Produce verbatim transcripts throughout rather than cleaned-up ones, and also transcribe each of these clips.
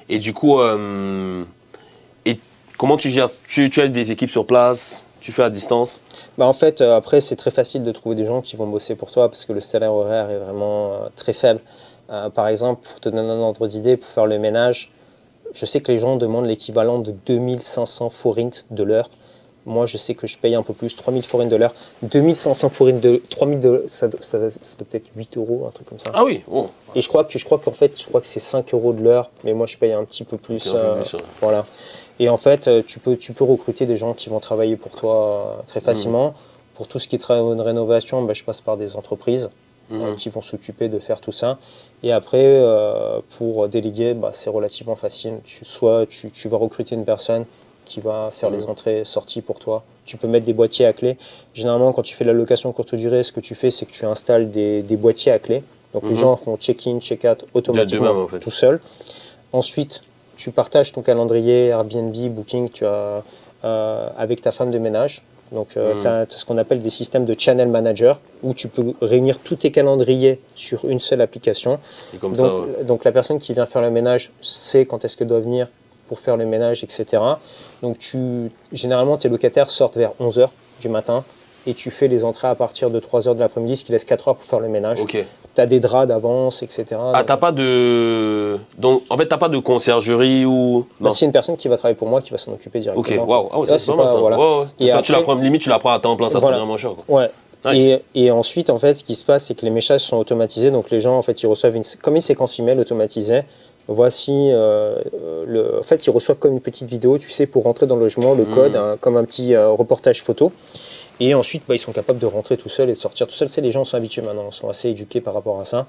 Et du coup, euh, et comment tu gères? tu, tu as des équipes sur place? Tu fais à distance? Bah en fait, euh, après, c'est très facile de trouver des gens qui vont bosser pour toi parce que le salaire horaire est vraiment euh, très faible. Euh, par exemple, pour te donner un ordre d'idée, pour faire le ménage, je sais que les gens demandent l'équivalent de deux mille cinq cents forints de l'heure. Moi, je sais que je paye un peu plus, trois mille forints de l'heure. deux mille cinq cents forints de trois mille de ça, ça, ça doit peut-être huit euros, un truc comme ça. Ah oui, oh. Et je crois que je crois qu'en fait, je crois que c'est cinq euros de l'heure, mais moi, je paye un petit peu plus. Un peu euh, plus, ouais. Voilà. Et en fait, tu peux, tu peux recruter des gens qui vont travailler pour toi euh, très facilement. Mmh. Pour tout ce qui est travaux de rénovation, bah, je passe par des entreprises mmh. euh, qui vont s'occuper de faire tout ça. Et après, euh, pour déléguer, bah, c'est relativement facile. Tu, soit tu, tu vas recruter une personne qui va faire mmh. les entrées-sorties pour toi. Tu peux mettre des boîtiers à clé. Généralement, quand tu fais de la location courte durée, ce que tu fais, c'est que tu installes des, des boîtiers à clé. Donc mmh. les gens font check-in, check-out automatiquement même, en fait. Tout seul. Ensuite, tu partages ton calendrier Airbnb, Booking tu as, euh, avec ta femme de ménage. Donc, euh, mmh. tu as ce qu'on appelle des systèmes de channel manager où tu peux réunir tous tes calendriers sur une seule application. Et comme donc, ça, ouais. donc, la personne qui vient faire le ménage sait quand est-ce qu'elle doit venir pour faire le ménage, et cetera. Donc, tu, généralement, tes locataires sortent vers onze heures du matin et tu fais les entrées à partir de trois heures de l'après-midi, ce qui laisse quatre heures pour faire le ménage. Okay. Tu as des draps d'avance, et cetera. Ah, t'as pas de... Donc, en fait, t'as pas de conciergerie ou... Bah, c'est une personne qui va travailler pour moi qui va s'en occuper directement. Ok, waouh, wow. ah, ouais, c'est pas mal ça. Voilà. Ouais, ouais. Et enfin, après, tu la prends, limite, tu la prends à temps plein, ça voilà. te revient moins cher. Quoi. Ouais. Nice. Et, et ensuite, en fait, ce qui se passe, c'est que les messages sont automatisés. Donc, les gens, en fait, ils reçoivent une, comme une séquence email automatisée. Voici, euh, le, en fait, ils reçoivent comme une petite vidéo, tu sais, pour rentrer dans le logement, le mmh. code, hein, comme un petit euh, reportage photo. Et ensuite, bah, ils sont capables de rentrer tout seuls et de sortir tout seuls. C'est les gens sont habitués maintenant, ils sont assez éduqués par rapport à ça.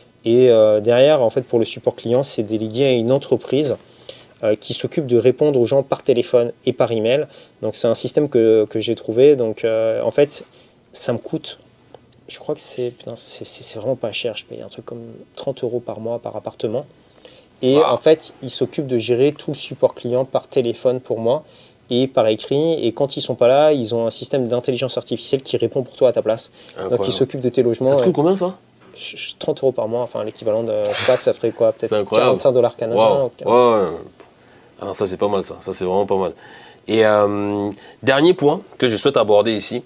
Et euh, derrière, en fait, pour le support client, c'est délégué à une entreprise euh, qui s'occupe de répondre aux gens par téléphone et par email. Donc, c'est un système que, que j'ai trouvé. Donc, euh, en fait, ça me coûte, je crois que c'est, c'est vraiment pas cher. Je paye un truc comme trente euros par mois par appartement. Et wow. en fait, ils s'occupent de gérer tout le support client par téléphone pour moi et par écrit. Et quand ils sont pas là, ils ont un système d'intelligence artificielle qui répond pour toi à ta place. Incroyable. Donc, ils s'occupent de tes logements. Ça te coûte combien, ça? trente euros par mois, enfin l'équivalent de, je sais pas, ça ferait quoi, peut-être quarante-cinq dollars canadiens. Wow. Ouais, ouais. Alors ça c'est pas mal ça, ça c'est vraiment pas mal. Et euh, dernier point que je souhaite aborder ici,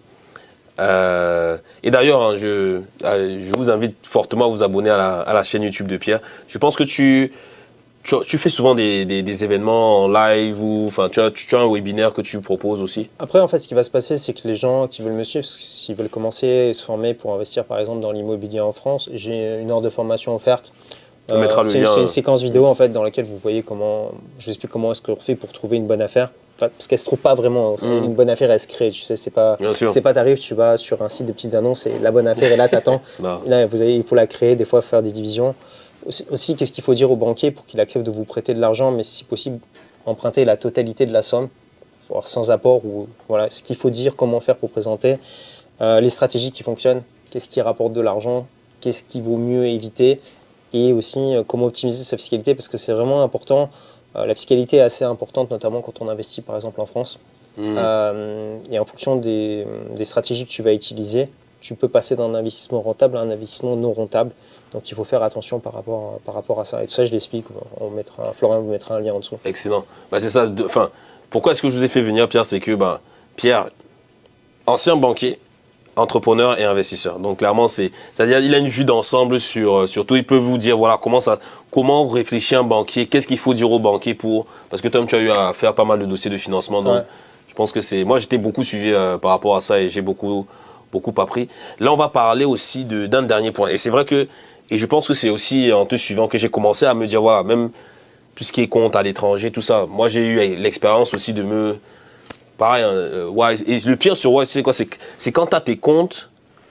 euh, et d'ailleurs hein, je, euh, je vous invite fortement à vous abonner à la, à la chaîne YouTube de Pierre. Je pense que tu, tu, tu fais souvent des, des, des événements en live ou enfin tu as, tu as un webinaire que tu proposes aussi. Après en fait ce qui va se passer c'est que les gens qui veulent me suivre, s'ils veulent commencer et se former pour investir par exemple dans l'immobilier en France, j'ai une heure de formation offerte. On mettra le c'est lien. Une, une séquence vidéo en fait dans laquelle vous voyez comment, je vous explique comment est-ce qu'on fait pour trouver une bonne affaire. Enfin, parce qu'elle se trouve pas vraiment, mmh. une bonne affaire elle se crée, tu sais, c'est pas, c'est pas t'arrives, tu vas sur un site de petites annonces et la bonne affaire est là, t'attends. Là vous avez, il faut la créer, des fois faire des divisions. Aussi, aussi qu'est-ce qu'il faut dire au banquier pour qu'il accepte de vous prêter de l'argent, mais si possible emprunter la totalité de la somme, voire sans apport, ou voilà, ce qu'il faut dire, comment faire pour présenter, euh, les stratégies qui fonctionnent, qu'est-ce qui rapporte de l'argent, qu'est-ce qu'il vaut mieux éviter. Et aussi euh, comment optimiser sa fiscalité parce que c'est vraiment important. Euh, la fiscalité est assez importante, notamment quand on investit par exemple en France. Mmh. Euh, et en fonction des, des stratégies que tu vas utiliser, tu peux passer d'un investissement rentable à un investissement non rentable. Donc il faut faire attention par rapport à, par rapport à ça. Et tout ça, je l'explique. On mettra, Florian vous mettra un lien en dessous. Excellent. Bah, c'est ça. Enfin, pourquoi est-ce que je vous ai fait venir, Pierre? C'est que bah, Pierre, ancien banquier, entrepreneur et investisseur. Donc clairement, c'est, c'est-à-dire il a une vue d'ensemble sur, sur tout. Il peut vous dire voilà comment ça, comment réfléchit un banquier, qu'est-ce qu'il faut dire au banquier pour, parce que Tom, tu as eu à faire pas mal de dossiers de financement. Donc ouais. je pense que c'est, moi j'étais beaucoup suivi euh, par rapport à ça et j'ai beaucoup, beaucoup appris. Là, on va parler aussi de, d'un dernier point. Et c'est vrai que, et je pense que c'est aussi en te suivant que j'ai commencé à me dire voilà, même tout ce qui est compte à l'étranger, tout ça. Moi, j'ai eu l'expérience aussi de me pareil, hein, Wise. Et le pire sur Wise, tu sais quoi, c'est quand tu as tes comptes,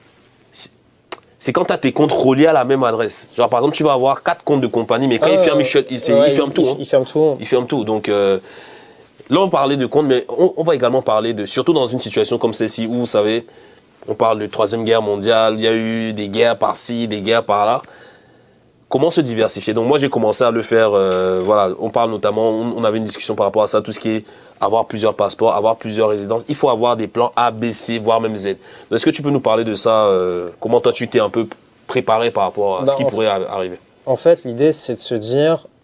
c'est quand tu as tes comptes reliés à la même adresse. Genre, par exemple, tu vas avoir quatre comptes de compagnie, mais quand euh, il ferme, il, shut, il, ouais, il ferme il, tout. Il, hein. il ferme tout. Il ferme tout. Donc, euh, là, on parlait de comptes, mais on, on va également parler de, surtout dans une situation comme celle-ci, où, vous savez, on parle de Troisième Guerre mondiale, il y a eu des guerres par-ci, des guerres par-là. Comment se diversifier? Donc moi j'ai commencé à le faire, euh, voilà, on parle notamment, on, on avait une discussion par rapport à ça, tout ce qui est avoir plusieurs passeports, avoir plusieurs résidences. Il faut avoir des plans A, B, C, voire même Z. Est-ce que tu peux nous parler de ça? euh, Comment toi tu t'es un peu préparé par rapport à bah, ce qui pourrait fait, arriver? En fait l'idée c'est de se dire,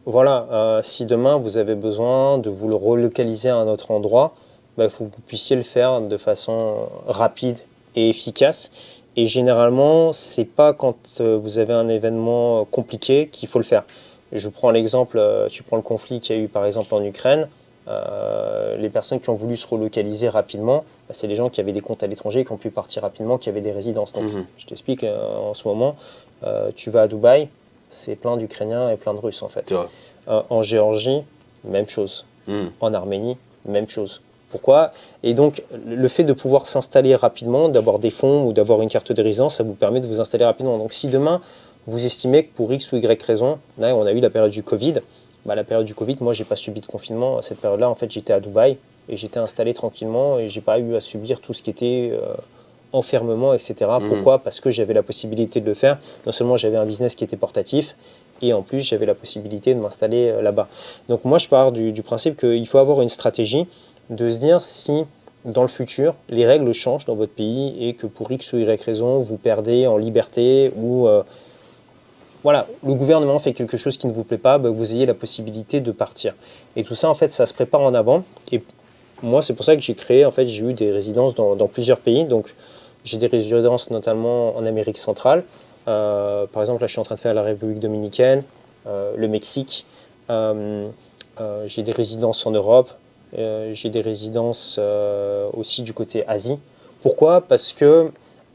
voilà, euh, si demain vous avez besoin de vous le relocaliser à un autre endroit, bah, il faut que vous puissiez le faire de façon rapide et efficace. Et généralement, ce n'est pas quand vous avez un événement compliqué qu'il faut le faire. Je prends l'exemple, tu prends le conflit qu'il y a eu par exemple en Ukraine. Euh, les personnes qui ont voulu se relocaliser rapidement, bah, c'est les gens qui avaient des comptes à l'étranger, qui ont pu partir rapidement, qui avaient des résidences. Donc, mmh. je t'explique, euh, en ce moment, euh, tu vas à Dubaï, c'est plein d'Ukrainiens et plein de Russes en fait. Euh, en Géorgie, même chose. Mmh. En Arménie, même chose. Pourquoi? Et donc, le fait de pouvoir s'installer rapidement, d'avoir des fonds ou d'avoir une carte de résidence, ça vous permet de vous installer rapidement. Donc, si demain, vous estimez que pour X ou Y raison, là, on a eu la période du Covid, bah, la période du Covid, moi, j'ai pas subi de confinement. À cette période-là, en fait, j'étais à Dubaï et j'étais installé tranquillement et j'ai pas eu à subir tout ce qui était euh, enfermement, et cetera. Mmh. Pourquoi? Parce que j'avais la possibilité de le faire. Non seulement j'avais un business qui était portatif, et en plus, j'avais la possibilité de m'installer euh, là-bas. Donc, moi, je pars du, du principe qu'il faut avoir une stratégie de se dire si, dans le futur, les règles changent dans votre pays et que pour X ou Y raison, vous perdez en liberté ou... Euh, voilà, le gouvernement fait quelque chose qui ne vous plaît pas, bah, vous ayez la possibilité de partir. Et tout ça, en fait, ça se prépare en avant. Et moi, c'est pour ça que j'ai créé, en fait, j'ai eu des résidences dans, dans plusieurs pays. Donc, j'ai des résidences notamment en Amérique centrale. Euh, par exemple, là, je suis en train de faire la République dominicaine, euh, le Mexique. Euh, euh, j'ai des résidences en Europe. Euh, j'ai des résidences euh, aussi du côté Asie. Pourquoi? Parce que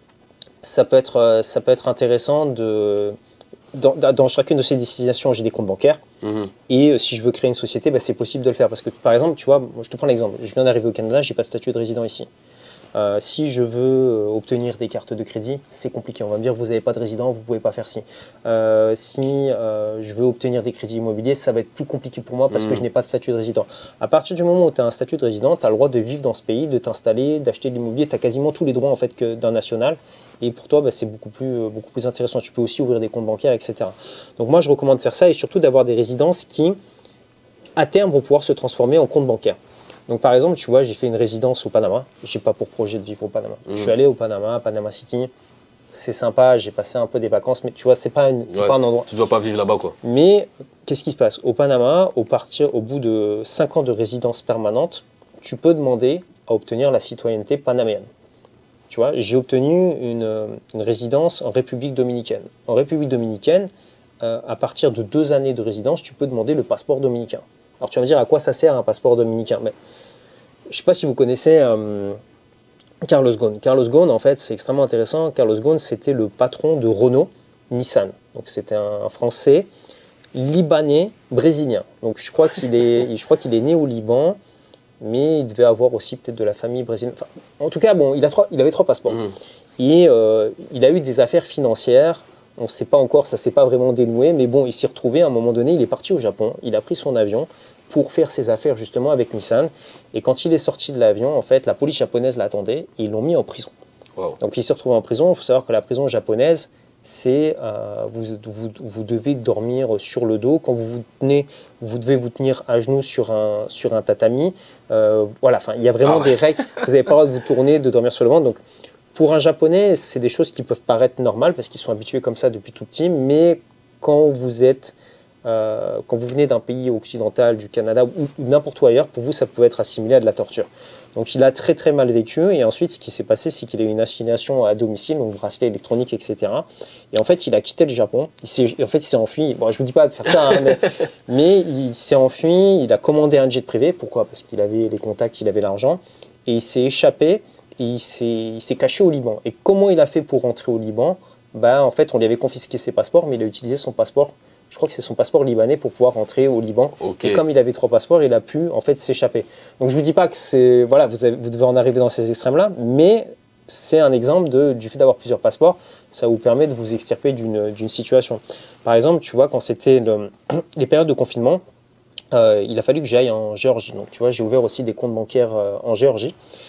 ça peut être, ça peut être intéressant de... Dans, dans chacune de ces destinations, j'ai des comptes bancaires. Mmh. Et euh, si je veux créer une société, bah, c'est possible de le faire. Parce que, par exemple, tu vois, je te prends l'exemple. Je viens d'arriver au Canada, je n'ai pas de statut de résident ici. Euh, si je veux euh, obtenir des cartes de crédit, c'est compliqué. On va me dire, vous n'avez pas de résident, vous ne pouvez pas faire ci. Euh, si euh, je veux obtenir des crédits immobiliers, ça va être plus compliqué pour moi parce mmh. que je n'ai pas de statut de résident. À partir du moment où tu as un statut de résident, tu as le droit de vivre dans ce pays, de t'installer, d'acheter de l'immobilier. Tu as quasiment tous les droits en fait, que d'un national. Et pour toi, bah, c'est beaucoup plus, beaucoup plus intéressant. Tu peux aussi ouvrir des comptes bancaires, et cetera. Donc moi, je recommande de faire ça et surtout d'avoir des résidences qui, à terme, vont pouvoir se transformer en compte bancaire. Donc par exemple, tu vois, j'ai fait une résidence au Panama. Je n'ai pas pour projet de vivre au Panama. Mmh. Je suis allé au Panama, à Panama City. C'est sympa, j'ai passé un peu des vacances, mais tu vois, ce n'est pas, une, ouais, pas un endroit… Tu ne dois pas vivre là-bas, quoi. Mais qu'est-ce qui se passe? Au Panama, au, partir, au bout de cinq ans de résidence permanente, tu peux demander à obtenir la citoyenneté panaméenne. Tu vois, j'ai obtenu une, une résidence en République dominicaine. En République dominicaine, euh, à partir de deux années de résidence, tu peux demander le passeport dominicain. Alors tu vas me dire à quoi ça sert un passeport dominicain? Mais, je ne sais pas si vous connaissez euh, Carlos Ghosn. Carlos Ghosn, en fait, c'est extrêmement intéressant. Carlos Ghosn, c'était le patron de Renault Nissan. Donc c'était un, un Français, Libanais, brésilien. Donc je crois qu'il est, je crois qu'il est né au Liban. Mais il devait avoir aussi peut-être de la famille brésilienne. Enfin, en tout cas, bon, il, a trois, il avait trois passeports. Mmh. Et euh, il a eu des affaires financières. On ne sait pas encore, ça ne s'est pas vraiment dénoué. Mais bon, il s'est retrouvé à un moment donné, il est parti au Japon. Il a pris son avion pour faire ses affaires justement avec Nissan. Et quand il est sorti de l'avion, en fait, la police japonaise l'attendait et ils l'ont mis en prison. Wow. Donc il s'est retrouvé en prison. Il faut savoir que la prison japonaise, c'est euh, vous, vous, vous devez dormir sur le dos. Quand vous vous tenez, vous devez vous tenir à genoux sur un, sur un tatami. Euh, voilà, enfin, il y a vraiment ah ouais. des règles. Vous n'avez pas le droit de vous tourner, de dormir sur le ventre. Donc, pour un Japonais, c'est des choses qui peuvent paraître normales parce qu'ils sont habitués comme ça depuis tout petit. Mais quand vous êtes, euh, quand vous venez d'un pays occidental, du Canada ou, ou n'importe où ailleurs, pour vous, ça peut être assimilé à de la torture. Donc il a très très mal vécu et ensuite ce qui s'est passé c'est qu'il a eu une assignation à domicile, donc bracelet électronique, et cetera. Et en fait il a quitté le Japon, il s'est, en fait il s'est enfui, bon je vous dis pas de faire ça, hein, mais, mais il s'est enfui, il a commandé un jet privé, pourquoi? Parce qu'il avait les contacts, il avait l'argent, et il s'est échappé, et il s'est, il s'est caché au Liban. Et comment il a fait pour rentrer au Liban? Ben, en fait on lui avait confisqué ses passeports, mais il a utilisé son passeport. Je crois que c'est son passeport libanais pour pouvoir rentrer au Liban. Okay. Et comme il avait trois passeports, il a pu en fait s'échapper. Donc je ne vous dis pas que c'est voilà, vous, avez, vous devez en arriver dans ces extrêmes-là, mais c'est un exemple de, du fait d'avoir plusieurs passeports, ça vous permet de vous extirper d'une, d'une situation. Par exemple, tu vois, quand c'était le, les périodes de confinement, euh, il a fallu que j'aille en Géorgie. Donc tu vois, j'ai ouvert aussi des comptes bancaires euh, en Géorgie.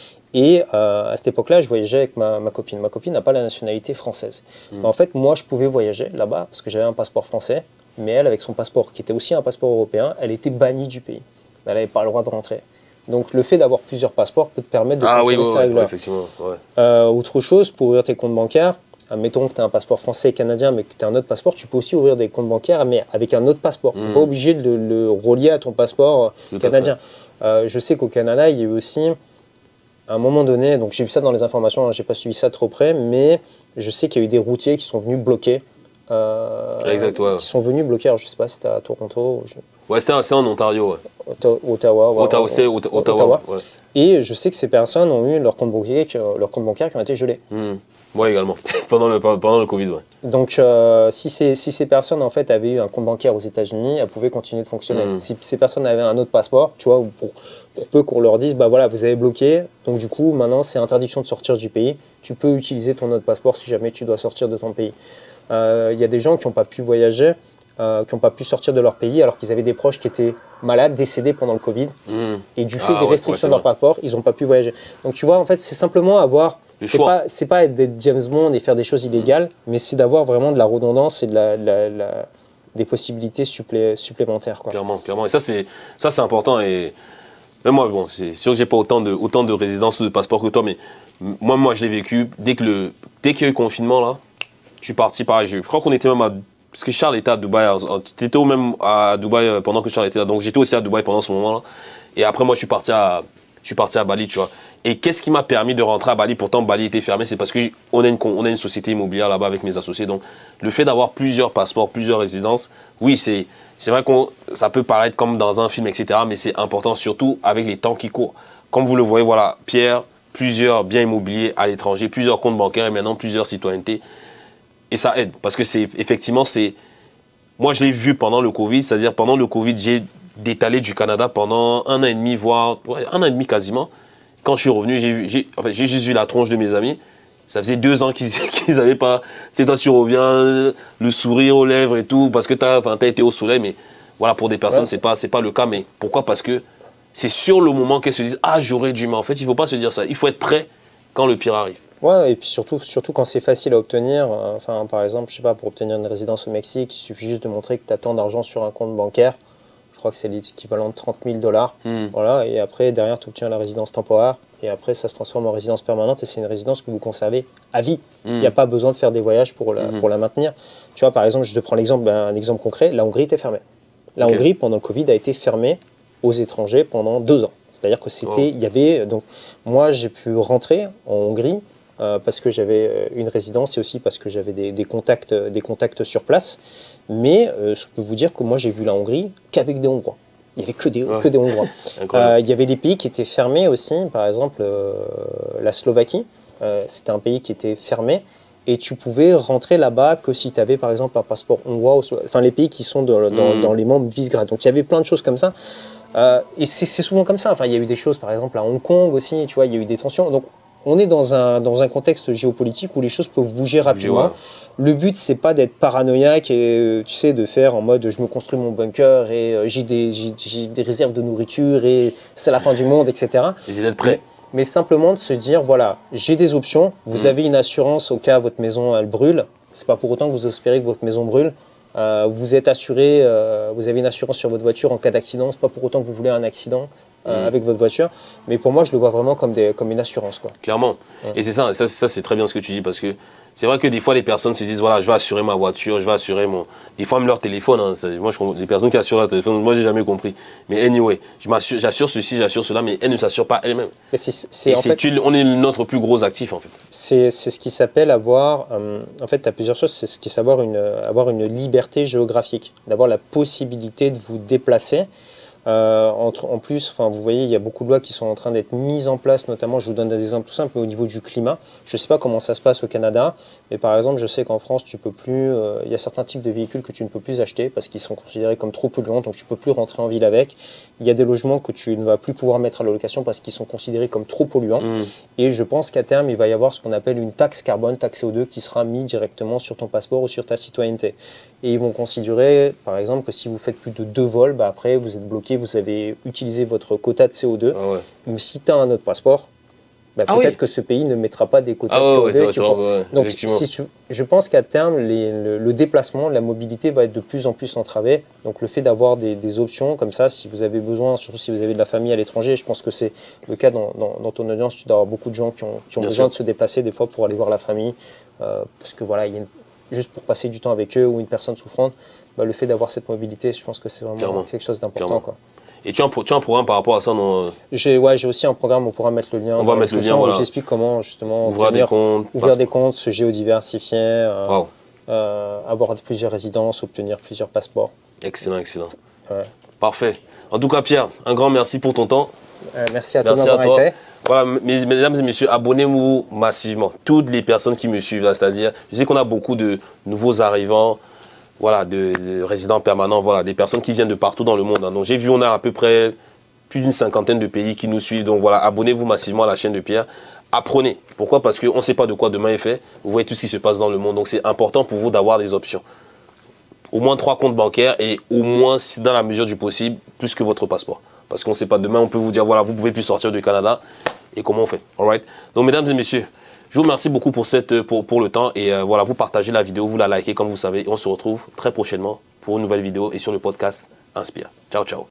Et euh, à cette époque-là, je voyageais avec ma, ma copine. Ma copine n'a pas la nationalité française. Mmh. Mais en fait, moi, je pouvais voyager là-bas parce que j'avais un passeport français. Mais elle, avec son passeport, qui était aussi un passeport européen, elle était bannie du pays. Elle n'avait pas le droit de rentrer. Donc le fait d'avoir plusieurs passeports peut te permettre de ah, contrôler oui, ça oui, avec oui, effectivement. Ouais. Euh, autre chose, pour ouvrir tes comptes bancaires, admettons que tu as un passeport français et canadien, mais que tu as un autre passeport, tu peux aussi ouvrir des comptes bancaires, mais avec un autre passeport. Mmh. Tu n'es pas obligé de le, le relier à ton passeport Tout canadien. Euh, je sais qu'au Canada, il y a eu aussi, à un moment donné, donc j'ai vu ça dans les informations, hein, je n'ai pas suivi ça trop près, mais je sais qu'il y a eu des routiers qui sont venus bloquer. Euh, exact, ouais. Qui sont venus bloquer, alors je ne sais pas si c'était à Toronto. Je... Ouais, c'était en Ontario. Ouais. Ottawa. Ottawa, ouais, Ottawa, c'était Ottawa. Ottawa. Ouais. Et je sais que ces personnes ont eu leur compte bancaire, leur compte bancaire qui ont été gelés. Mmh. Moi également, pendant le, pendant le Covid. Ouais. Donc, euh, si, ces, si ces personnes en fait, avaient eu un compte bancaire aux États-Unis, elles pouvaient continuer de fonctionner. Mmh. Si ces personnes avaient un autre passeport, tu vois, pour, pour peu qu'on leur dise, bah voilà, vous avez bloqué, donc du coup, maintenant, c'est interdiction de sortir du pays. Tu peux utiliser ton autre passeport si jamais tu dois sortir de ton pays. Il euh, y a des gens qui n'ont pas pu voyager, euh, qui n'ont pas pu sortir de leur pays alors qu'ils avaient des proches qui étaient malades, décédés pendant le Covid. Mmh. Et du fait ah, des ouais, restrictions ouais, de leur passeport, ils n'ont pas pu voyager. Donc, tu vois, en fait, c'est simplement avoir... C'est pas, c'est pas être James Bond et faire des choses illégales, mmh. mais c'est d'avoir vraiment de la redondance et de la, la, la, des possibilités supplé, supplémentaires. Quoi. Clairement, clairement. Et ça, c'est, ça, c'est important. Et même moi, bon, c'est sûr que j'ai pas autant de, autant de résidence ou de passeport que toi, mais moi, moi, je l'ai vécu. Dès que le, dès qu'il y a eu le confinement, là, je suis parti pareil. Je, je crois qu'on était même à... Parce que Charles était à Dubaï. Tu étais même à Dubaï pendant que Charles était là. Donc, j'étais aussi à Dubaï pendant ce moment-là. Et après, moi, je suis parti à, je suis parti à Bali, tu vois. Et qu'est-ce qui m'a permis de rentrer à Bali? Pourtant, Bali était fermé, c'est parce qu'on a une, on a une société immobilière là-bas avec mes associés. Donc, le fait d'avoir plusieurs passeports, plusieurs résidences, oui, c'est vrai que ça peut paraître comme dans un film, et cetera. Mais c'est important, surtout avec les temps qui courent. Comme vous le voyez, voilà, Pierre, plusieurs biens immobiliers à l'étranger, plusieurs comptes bancaires et maintenant plusieurs citoyennetés. Et ça aide, parce que c'est effectivement, c'est... Moi, je l'ai vu pendant le Covid, c'est-à-dire pendant le Covid, j'ai détalé du Canada pendant un an et demi, voire ouais, un an et demi quasiment. Quand je suis revenu, j'ai enfin, juste vu la tronche de mes amis. Ça faisait deux ans qu'ils n'avaient pas... C'est toi, tu reviens, le sourire aux lèvres et tout, parce que tu as, enfin, as été au soleil. Mais voilà, pour des personnes, ouais, ce n'est pas, c'est pas le cas. Mais pourquoi? Parce que c'est sur le moment qu'elles se disent « Ah, j'aurais dû... » Mais en fait, il ne faut pas se dire ça. Il faut être prêt quand le pire arrive. Ouais, et puis surtout, surtout quand c'est facile à obtenir. Euh, enfin, par exemple, je sais pas, pour obtenir une résidence au Mexique, il suffit juste de montrer que tu as tant d'argent sur un compte bancaire. Je crois que c'est l'équivalent de trente mille dollars. Mm. Voilà, et après, derrière, tu obtiens la résidence temporaire. Et après, ça se transforme en résidence permanente. Et c'est une résidence que vous conservez à vie. Il mm. n'y a pas besoin de faire des voyages pour la, mm. pour la maintenir. Tu vois, par exemple, je te prends l'exemple, un exemple concret. La Hongrie était fermée. La okay. Hongrie, pendant le Covid, a été fermée aux étrangers pendant deux ans. C'est-à-dire que c'était, il oh. y avait... Donc, moi, j'ai pu rentrer en Hongrie euh, parce que j'avais une résidence et aussi parce que j'avais des, des, contacts, des contacts sur place. Mais euh, je peux vous dire que moi, j'ai vu la Hongrie qu'avec des Hongrois. Il n'y avait que des, ouais. que des Hongrois. euh, il y avait des pays qui étaient fermés aussi. Par exemple, euh, la Slovaquie, euh, c'était un pays qui était fermé. Et tu pouvais rentrer là-bas que si tu avais, par exemple, un passeport hongrois. Ou, enfin, les pays qui sont de, dans, mmh. dans les membres Visegrad. Donc, il y avait plein de choses comme ça. Euh, et c'est souvent comme ça. Enfin, il y a eu des choses, par exemple, à Hong Kong aussi. Tu vois, il y a eu des tensions. Donc, on est dans un, dans un contexte géopolitique où les choses peuvent bouger rapidement. Ouais. Le but, c'est pas d'être paranoïaque et tu sais, de faire en mode je me construis mon bunker et euh, j'ai des, des réserves de nourriture et c'est la fin du monde, et cetera. Et d'être prêt. Mais, mais simplement de se dire voilà, j'ai des options. Vous mmh. avez une assurance au cas où votre maison elle brûle. C'est pas pour autant que vous espérez que votre maison brûle. Euh, vous êtes assuré, euh, vous avez une assurance sur votre voiture en cas d'accident. C'est pas pour autant que vous voulez un accident. Euh, mmh. avec votre voiture, mais pour moi je le vois vraiment comme, des, comme une assurance quoi. Clairement, mmh. et c'est ça, ça, ça c'est très bien ce que tu dis parce que c'est vrai que des fois les personnes se disent voilà je vais assurer ma voiture, je vais assurer mon... Des fois même leur téléphone, hein, moi je... les personnes qui assurent leur téléphone, moi j'ai jamais compris, mais anyway, j'assure ceci, j'assure cela, mais elles ne s'assurent pas elles-mêmes. Et c'est on est notre plus gros actif en fait. C'est ce qui s'appelle avoir, euh, en fait tu as plusieurs choses, c'est ce qui est avoir une, avoir une liberté géographique, d'avoir la possibilité de vous déplacer. Euh, entre, en plus, enfin, vous voyez, il y a beaucoup de lois qui sont en train d'être mises en place, notamment, je vous donne des exemples tout simples, mais au niveau du climat. Je ne sais pas comment ça se passe au Canada, mais par exemple, je sais qu'en France, tu peux plus, euh, il y a certains types de véhicules que tu ne peux plus acheter parce qu'ils sont considérés comme trop polluants, donc tu ne peux plus rentrer en ville avec. Il y a des logements que tu ne vas plus pouvoir mettre à la location parce qu'ils sont considérés comme trop polluants. Mmh. Et je pense qu'à terme, il va y avoir ce qu'on appelle une taxe carbone, taxe C O deux, qui sera mise directement sur ton passeport ou sur ta citoyenneté. Et ils vont considérer, par exemple, que si vous faites plus de deux vols, bah après, vous êtes bloqué, vous avez utilisé votre quota de C O deux. Ah ouais. Mais si tu as un autre passeport, bah, ah peut-être oui. que ce pays ne mettra pas des quotas ah de C O deux. ouais, ouais, tu vrai, ouais, Donc, si tu, je pense qu'à terme, les, le, le déplacement, la mobilité va être de plus en plus entravée. Donc, le fait d'avoir des, des options comme ça, si vous avez besoin, surtout si vous avez de la famille à l'étranger, je pense que c'est le cas dans, dans, dans ton audience, tu dois avoir beaucoup de gens qui ont, qui ont besoin sûr. de se déplacer des fois pour aller voir la famille, euh, parce que voilà, il y a une, juste pour passer du temps avec eux ou une personne souffrante, bah, le fait d'avoir cette mobilité, je pense que c'est vraiment Clairement. quelque chose d'important. Et tu as, un, tu as un programme par rapport à ça non? J'ai ouais, j'ai aussi un programme, on pourra mettre le lien. On va mettre le lien, où voilà. J'explique comment justement ouvrir des comptes, ouvrir des comptes, se géodiversifier, euh, wow. euh, avoir plusieurs résidences, obtenir plusieurs passeports. Excellent, excellent. Ouais. Parfait. En tout cas, Pierre, un grand merci pour ton temps. Euh, merci à toi d'avoir été. Voilà, mesdames et messieurs, abonnez-vous massivement. Toutes les personnes qui me suivent, c'est-à-dire, je sais qu'on a beaucoup de nouveaux arrivants, voilà, de, de résidents permanents, voilà, des personnes qui viennent de partout dans le monde. Hein. Donc j'ai vu, on a à peu près plus d'une cinquantaine de pays qui nous suivent. Donc voilà, abonnez-vous massivement à la chaîne de Pierre. Apprenez. Pourquoi? Parce qu'on ne sait pas de quoi demain est fait. Vous voyez tout ce qui se passe dans le monde. Donc c'est important pour vous d'avoir des options. Au moins trois comptes bancaires et au moins, dans la mesure du possible, plus que votre passeport. Parce qu'on ne sait pas, demain on peut vous dire, voilà, vous ne pouvez plus sortir du Canada. Et comment on fait? All right? Donc mesdames et messieurs, je vous remercie beaucoup pour, cette, pour, pour le temps et euh, voilà, vous partagez la vidéo, vous la likez comme vous savez. Et on se retrouve très prochainement pour une nouvelle vidéo et sur le podcast Inspire. Ciao, ciao.